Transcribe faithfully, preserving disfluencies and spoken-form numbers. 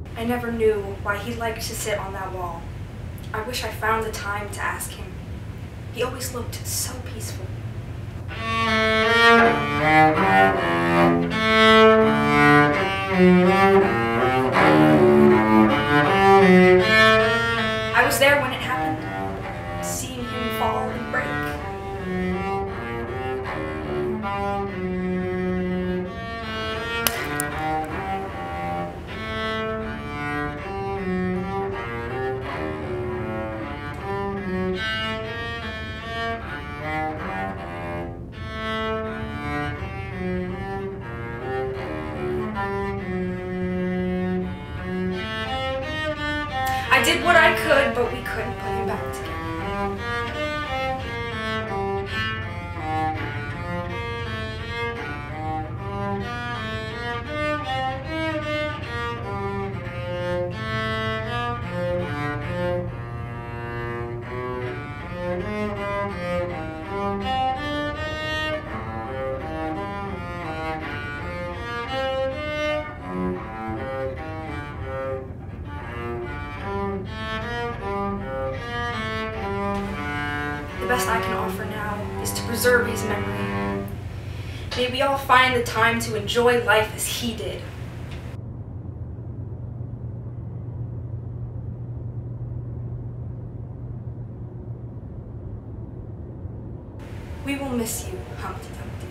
I never knew why he liked to sit on that wall. I wish I found the time to ask him. He always looked so peaceful. I was there when it happened, seeing him fall and break. I did what I could, but we couldn't put him back together. The best I can offer now is to preserve his memory. May we all find the time to enjoy life as he did. We will miss you, Humpty Dumpty.